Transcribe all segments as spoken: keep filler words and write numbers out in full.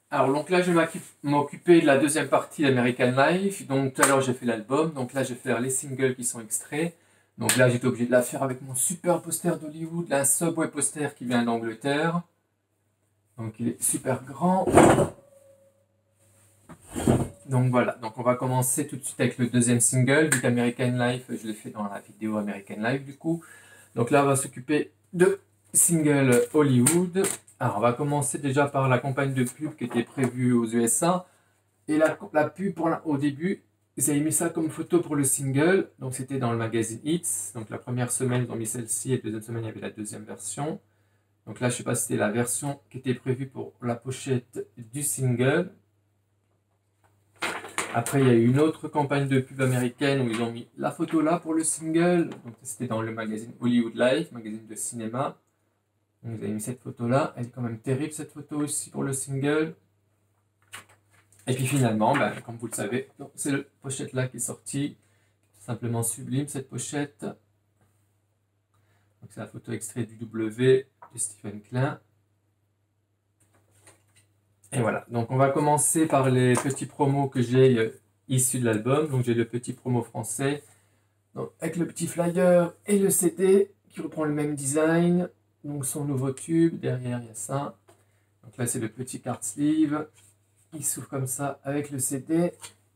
Alors donc là je vais m'occuper de la deuxième partie d'American Life. Donc tout à l'heure j'ai fait l'album, donc là je vais faire les singles qui sont extraits. Donc là j'étais obligé de la faire avec mon super poster d'Hollywood, un Subway poster qui vient d'Angleterre. Donc il est super grand. Donc voilà, donc on va commencer tout de suite avec le deuxième single, vu qu'American Life, je l'ai fait dans la vidéo American Life du coup. Donc là on va s'occuper de single Hollywood. Alors on va commencer déjà par la campagne de pub qui était prévue aux U S A. Et la, la pub pour la, au début, ils avaient mis ça comme photo pour le single. Donc c'était dans le magazine Hits. Donc la première semaine ils ont mis celle-ci et la deuxième semaine il y avait la deuxième version. Donc là je sais pas si c'était la version qui était prévue pour la pochette du single. Après, il y a eu une autre campagne de pub américaine où ils ont mis la photo là pour le single. Donc, c'était dans le magazine Hollywood Life, magazine de cinéma. Donc, ils avaient mis cette photo là. Elle est quand même terrible cette photo aussi pour le single. Et puis finalement, ben, comme vous le savez, c'est la pochette là qui est sortie. Simplement sublime cette pochette. Donc, c'est la photo extrait du W de Stephen Klein. Et voilà, donc on va commencer par les petits promos que j'ai euh, issus de l'album. Donc j'ai le petit promo français, donc, avec le petit flyer et le C D qui reprend le même design. Donc son nouveau tube, derrière il y a ça. Donc là c'est le petit card sleeve. Il s'ouvre comme ça avec le C D.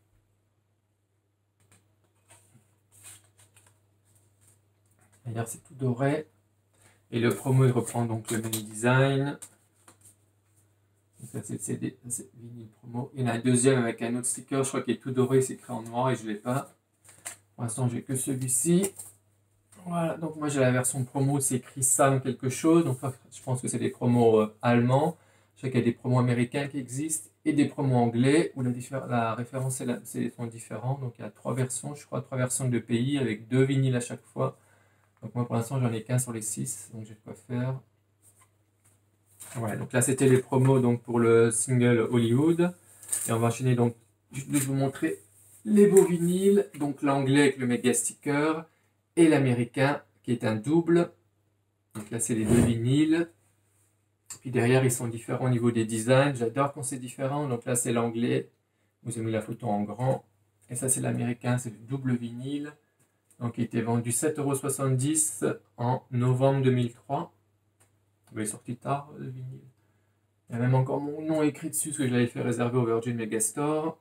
D'ailleurs c'est tout doré. Et le promo il reprend donc le même design. Donc ça c'est le C D, c'est vinyle promo. Il y en a un deuxième avec un autre sticker, je crois qu'il est tout doré, c'est écrit en noir et je ne l'ai pas. Pour l'instant j'ai que celui-ci. Voilà, donc moi j'ai la version promo, c'est écrit Sam quelque chose, donc je pense que c'est des promos euh, allemands. Je sais qu'il y a des promos américains qui existent et des promos anglais où la, la référence et la, sont différents. Donc il y a trois versions, je crois, trois versions de pays avec deux vinyles à chaque fois. Donc moi pour l'instant j'en ai qu'un sur les six, donc j'ai de quoi faire. Voilà, donc là c'était les promos donc, pour le single Hollywood. Et on va enchaîner donc, je vais vous montrer les beaux vinyles, donc l'anglais avec le méga sticker et l'américain qui est un double. Donc là c'est les deux vinyles. Puis derrière ils sont différents au niveau des designs. J'adore quand c'est différent. Donc là c'est l'anglais. Vous avez mis la photo en grand. Et ça c'est l'américain, c'est le double vinyle. Donc il était vendu sept euros soixante-dix en novembre deux mille trois. Il est sorti tard le vinyle. Il y a même encore mon nom écrit dessus parce que je l'avais fait réserver au Virgin Megastore.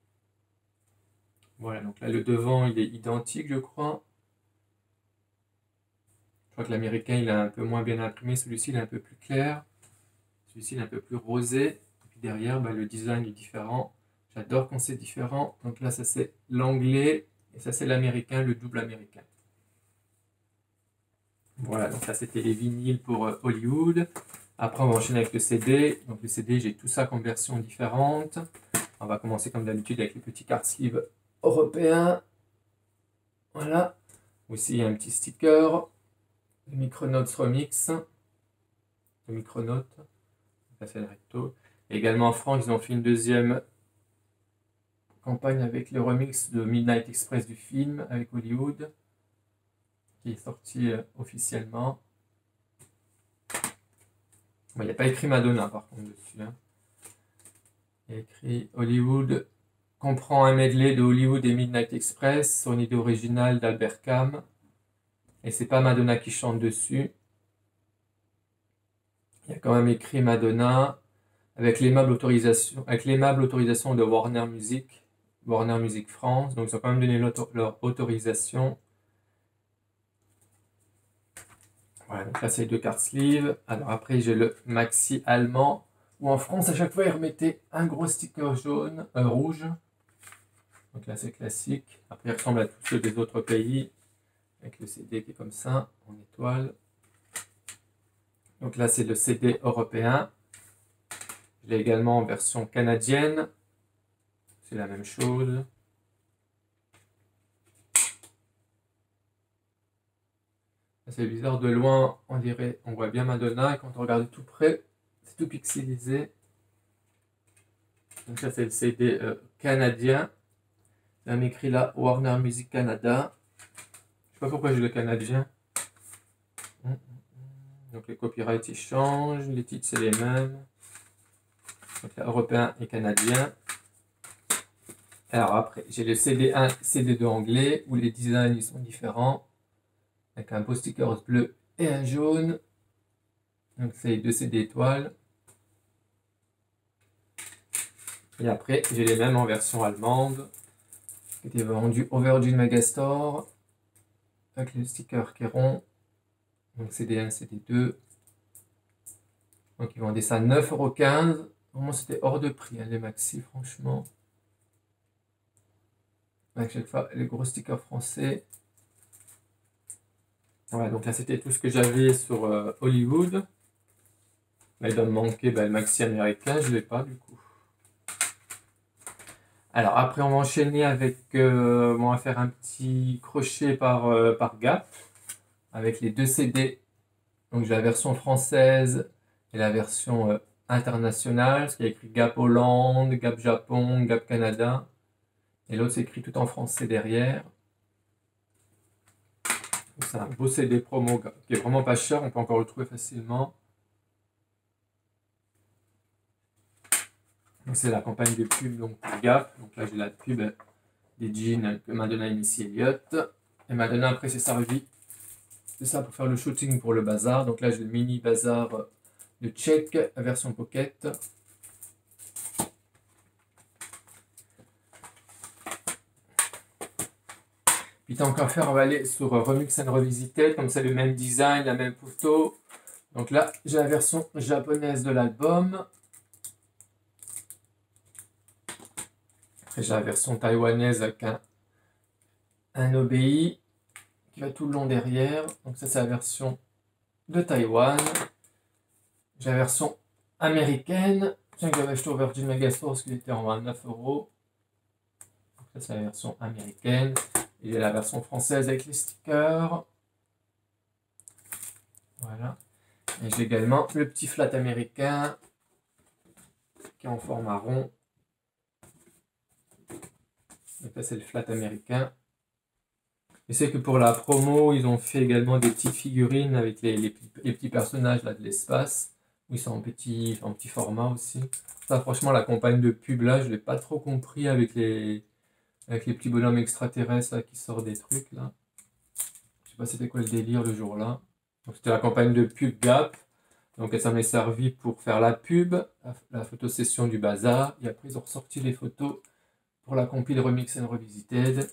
Voilà, donc là le devant il est identique je crois. Je crois que l'américain il est un peu moins bien imprimé, celui-ci il est un peu plus clair. Celui-ci il est un peu plus rosé. Et puis derrière bah, le design est différent. J'adore quand c'est différent. Donc là ça c'est l'anglais et ça c'est l'américain, le double américain. Voilà, donc ça c'était les vinyles pour euh, Hollywood. Après on va enchaîner avec le C D. Donc le C D j'ai tout ça comme version différente. On va commencer comme d'habitude avec les petits card sleeve européens. Voilà. Aussi il y a un petit sticker. Le Micronauts Remix. Le Micronaut. Là c'est le recto. Et également en France ils ont fait une deuxième campagne avec le remix de Midnight Express du film avec Hollywood. Qui est sorti euh, officiellement. Bon, il n'y a pas écrit Madonna par contre dessus. Hein. Il y a écrit Hollywood comprend un medley de Hollywood et Midnight Express sur une idée originale d'Albert Cam. Et c'est pas Madonna qui chante dessus. Il y a quand même écrit Madonna avec l'aimable autorisation, avec l'aimable autorisation de Warner Music, Warner Music France. Donc ils ont quand même donné leur autorisation. Voilà, donc là c'est les deux cartes sleeve. Alors après j'ai le maxi allemand où en France à chaque fois ils remettaient un gros sticker jaune, euh, rouge. Donc là c'est classique. Après il ressemble à tous ceux des autres pays avec le C D qui est comme ça en étoile. Donc là c'est le C D européen. Je l'ai également en version canadienne. C'est la même chose. C'est bizarre, de loin, on dirait, on voit bien Madonna, et quand on regarde de tout près, c'est tout pixelisé. Donc ça, c'est le C D euh, canadien. Il y a un écrit là, Warner Music Canada. Je sais pas pourquoi j'ai le canadien. Donc les copyrights, ils changent, les titres, c'est les mêmes. Donc là, européen et canadien. Alors après, j'ai le C D un, C D deux anglais, où les designs ils sont différents. Avec un beau sticker bleu et un jaune. Donc c'est les deux C D étoiles. Et après, j'ai les mêmes en version allemande, qui étaient vendus au Virgin Megastore, avec le sticker qui est rond. Donc C D un, C D deux. Donc ils vendaient ça neuf euros quinze. Pour moi c'était hors de prix, hein, les maxi franchement. Avec chaque fois les gros stickers français. Voilà, donc là c'était tout ce que j'avais sur euh, Hollywood. Là il doit me manquer bah, le maxi américain, je ne l'ai pas du coup. Alors après on va enchaîner avec, euh, on va faire un petit crochet par, euh, par Gap. Avec les deux C D. Donc j'ai la version française et la version euh, internationale. Ce qui est écrit Gap Hollande, Gap Japon, Gap Canada. Et l'autre c'est écrit tout en français derrière. C'est un beau C D promo qui est vraiment pas cher, on peut encore le trouver facilement. C'est la campagne de pub donc pour Gap. Donc là j'ai la pub des jeans que Madonna et Missy Elliott. Et Madonna après s'est servi de ça pour faire le shooting pour le bazar. Donc là j'ai le mini bazar de Check version pocket. Puis tant qu'à faire, on va aller sur Remix and Revisited, comme c'est le même design, la même photo. Donc là, j'ai la version japonaise de l'album. Après, j'ai la version taïwanaise avec un, un O B I qui va tout le long derrière. Donc ça, c'est la version de Taïwan. J'ai la version américaine. Tiens, que j'avais acheté au Virgin Megastore parce qu'il était en vingt-neuf euros. Donc ça, c'est la version américaine. Et la version française avec les stickers. Voilà. Et j'ai également le petit flat américain qui est en format rond. Donc là, c'est le flat américain. Je sais que pour la promo, ils ont fait également des petites figurines avec les, les, les petits personnages là, de l'espace. Où ils sont en petit, en petit format aussi. Ça, franchement, la campagne de pub là, je ne l'ai pas trop compris avec les... Avec les petits bonhommes extraterrestres là, qui sortent des trucs là. Je sais pas c'était quoi le délire le jour là. Donc c'était la campagne de pub Gap. Donc ça m'est servi pour faire la pub, la, la photosession du bazar. Et après ils ont ressorti les photos pour la compile Remix and Revisited.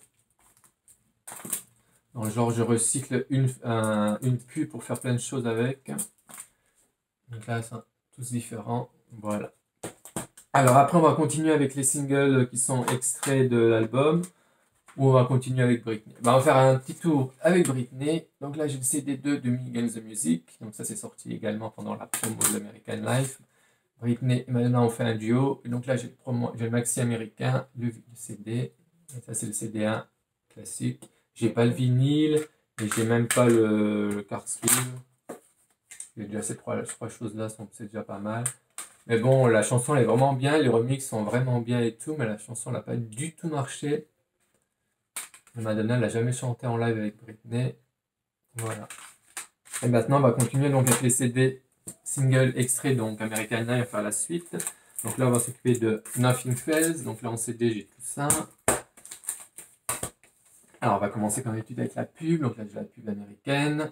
Dans le genre je recycle une, un, une pub pour faire plein de choses avec. Donc là c'est tous différents. Voilà. Alors après on va continuer avec les singles qui sont extraits de l'album. Ou on va continuer avec Britney. Bah, on va faire un petit tour avec Britney. Donc là j'ai le C D deux de Megan the Music. Donc ça c'est sorti également pendant la promo de l'American Life. Britney et Madonna ont fait un duo. Et donc là j'ai le, promo, j'ai le maxi américain, le, le C D. Et ça c'est le C D un classique. J'ai pas le vinyle et j'ai même pas le, le card sleeve. J'ai déjà ces trois, trois choses là, c'est déjà pas mal. Mais bon, la chanson elle est vraiment bien, les remixes sont vraiment bien et tout, mais la chanson n'a pas du tout marché. Madonna l'a jamais chanté en live avec Britney. Voilà. Et maintenant, on va continuer donc avec les C D single extraits, donc American Life, on va faire la suite. Donc là, on va s'occuper de Nothing Fails. Donc là, en C D, j'ai tout ça. Alors, on va commencer comme d'habitude avec la pub. Donc là, j'ai la pub américaine.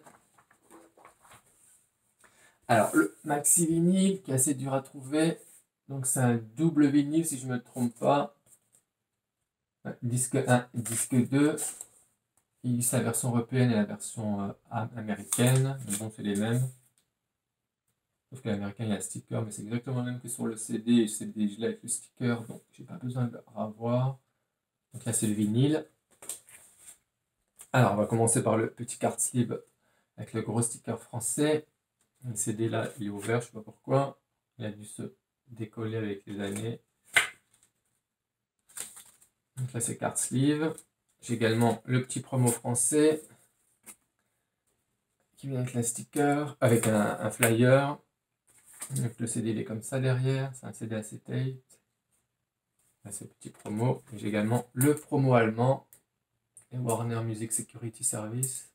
Alors, le maxi vinyle qui est assez dur à trouver. Donc, c'est un double vinyle, si je ne me trompe pas. Disque un, disque deux. Il y a la version européenne et la version euh, américaine. Mais bon, c'est les mêmes. Sauf que l'américain, il y a un sticker, mais c'est exactement le même que sur le C D. Et le C D, je l'ai avec le sticker, donc j'ai pas besoin de le revoir. Donc là, c'est le vinyle. Alors, on va commencer par le petit card sleeve avec le gros sticker français. Le C D là, il est ouvert, je sais pas pourquoi. Il a dû se décoller avec les années. Donc là, c'est card sleeve. J'ai également le petit promo français qui vient avec la sticker, avec un, un flyer. Donc le C D il est comme ça derrière, c'est un C D acetate. Là c'est le petit promo. J'ai également le promo allemand et Warner Music Security Service.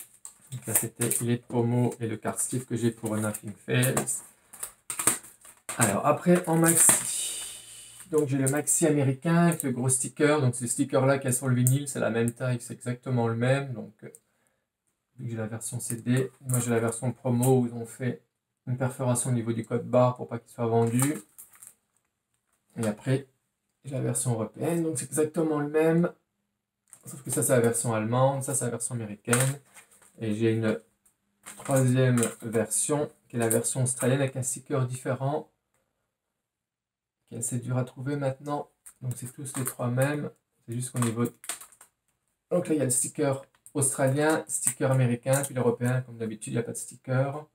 Donc là c'était les promos et le card sleeve que j'ai pour Nothing Fails. Alors après en maxi, donc j'ai le maxi américain avec le gros sticker, donc ce sticker là qu'il y a sur le vinyle, c'est la même taille, c'est exactement le même, donc vu que j'ai la version C D, moi j'ai la version promo où ils ont fait une perforation au niveau du code barre pour pas qu'il soit vendu. Et après j'ai la version européenne, donc c'est exactement le même, sauf que ça c'est la version allemande, ça c'est la version américaine, et j'ai une troisième version qui est la version australienne avec un sticker différent, qui est assez dur à trouver maintenant, donc c'est tous les trois mêmes, c'est juste qu'au niveau... Donc là il y a le sticker australien, sticker américain, puis l'européen, comme d'habitude il n'y a pas de sticker.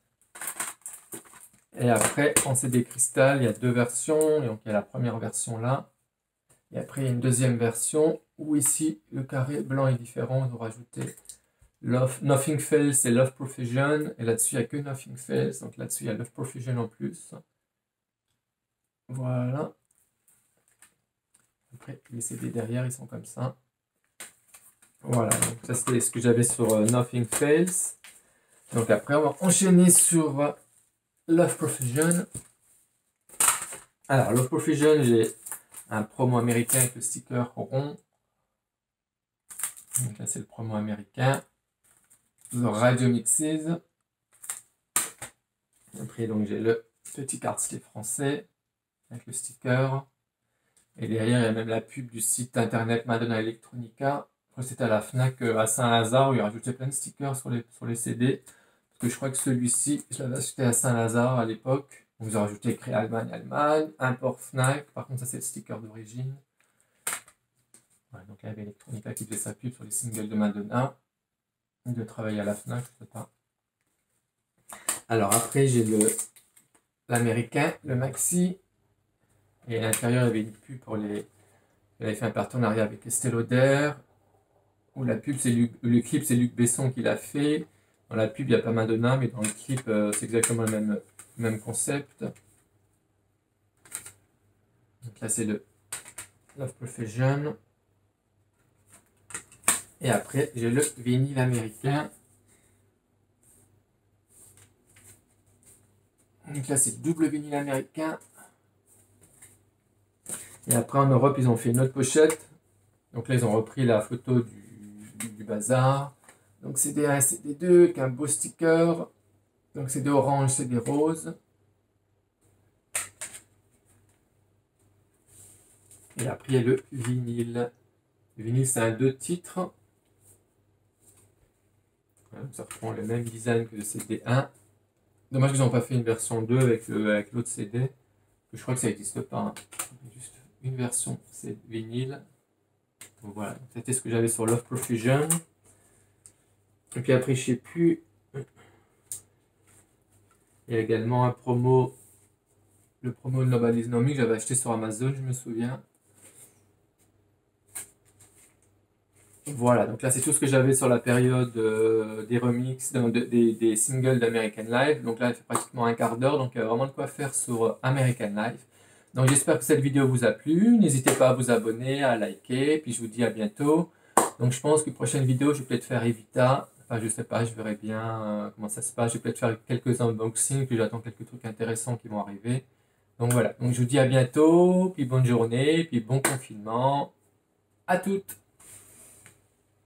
Et après en C D cristal il y a deux versions, donc il y a la première version là, et après il y a une deuxième version où ici le carré blanc est différent, ils ont rajouté Love, Nothing Fails et Love Profusion, et là-dessus il n'y a que Nothing Fails, donc là-dessus il y a Love Profusion en plus. Voilà. Après les C D derrière ils sont comme ça. Voilà, donc ça c'était ce que j'avais sur uh, Nothing Fails. Donc après on va enchaîner sur uh, Love Profusion. Alors Love Profusion, j'ai un promo américain avec le sticker rond. Donc là c'est le promo américain. The Radio Mixes. Après donc j'ai le petit cardstick français avec le sticker. Et derrière il y a même la pub du site internet Madonna Electronica. C'était à la Fnac à Saint-Lazare où il rajoutait plein de stickers sur les, sur les C D. Parce que je crois que celui-ci, je l'avais acheté à Saint-Lazare à l'époque. Donc ils ont rajouté écrit Allemagne, Allemagne, import Fnac. Par contre, ça c'est le sticker d'origine. Ouais, donc là il y avait Electronica qui faisait sa pub sur les singles de Madonna. De travailler à la Fnac, je sais pas. Alors après, j'ai le l'américain, le maxi. Et à l'intérieur, il y avait une pub pour les. Il avait fait un partenariat avec Estée Lauder. Où la pub, c'est le clip, c'est Luc Besson qui l'a fait. Dans la pub, il n'y a pas Madonna, mais dans le clip, euh, c'est exactement le même, même concept. Donc là, c'est le Love Profusion. Et après, j'ai le vinyle américain. Donc là, c'est le double vinyle américain. Et après, en Europe, ils ont fait une autre pochette. Donc là, ils ont repris la photo du du bazar. Donc C D un, C D deux avec un beau sticker. Donc C D orange, C D rose. Et après il y a le vinyle. Le vinyle c'est un deux titres. Ça reprend le même design que le C D un. Dommage qu'ils n'ont pas fait une version deux avec l'autre avec C D. Je crois que ça n'existe pas. Hein. Juste une version c'est vinyle. Donc voilà, c'était ce que j'avais sur Love Profusion. Et puis après, je sais plus. Il y a également un promo, le promo de Nobody's Know Me que j'avais acheté sur Amazon, je me souviens. Voilà, donc là c'est tout ce que j'avais sur la période euh, des remixes, de, de, des, des singles d'American Life. Donc là, il fait pratiquement un quart d'heure, donc il y a vraiment de quoi faire sur American Life. Donc j'espère que cette vidéo vous a plu. N'hésitez pas à vous abonner, à liker, puis je vous dis à bientôt. Donc je pense que prochaine vidéo, je vais peut-être faire Evita. Enfin, je sais pas, je verrai bien euh, comment ça se passe. Je vais peut-être faire quelques unboxings, puis j'attends quelques trucs intéressants qui vont arriver. Donc voilà, donc je vous dis à bientôt, puis bonne journée, puis bon confinement. À toutes!